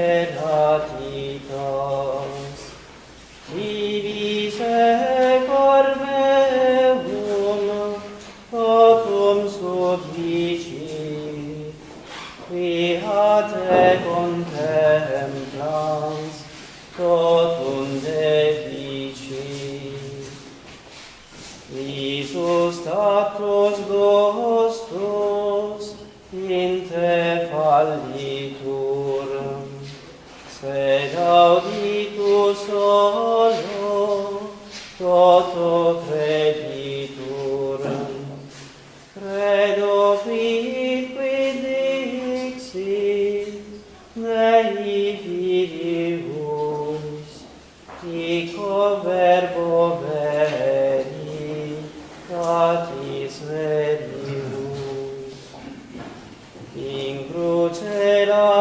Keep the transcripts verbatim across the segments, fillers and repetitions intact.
gratitas, divise cor meum, totum subdicit, quia te contemplans, totum deficit. Iisus status nostus in te fallitur, sed auditus solo toto creditur. Credo quid quid dixit, Dei Filius, ico verbo veri, catis verius. In cruce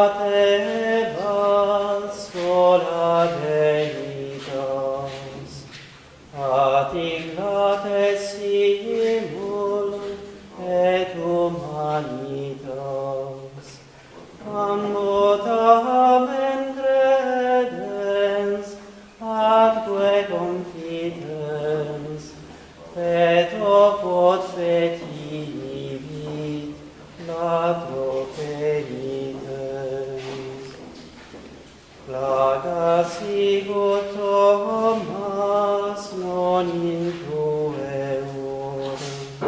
latebas sola deitas, atic lates simul et humanitas, ambo tamen credens, atque confidens, peto quod fetivit, lato penitens. Plaga sicut Thomas non in tueum,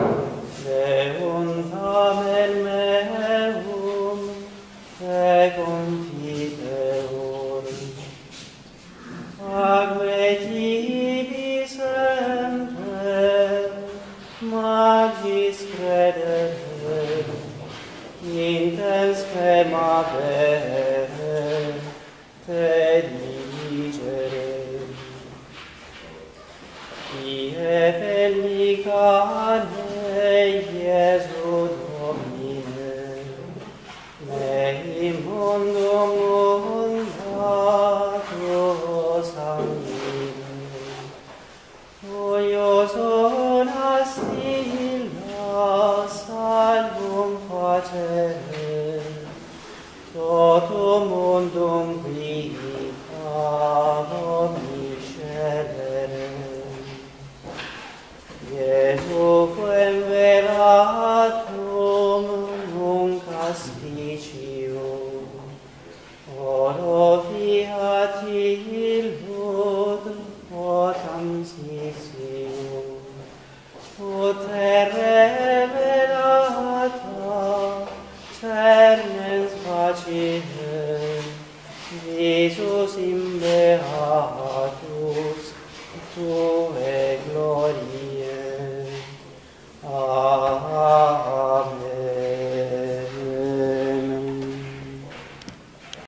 Deum tamen meum te confiteor. Ague tibi semper, magis credere, intens cremabere, te diligere. Ie pellicane Iesu Domine, Dei mundum mundatus sanguine, Oioson astilla salvum facere, totum mundum quicquam miscelere. Iesu quem veratum nunc aspicium, oro fiat illud potam sisium, ut revelata cernens facere, Jesus in beatus tuae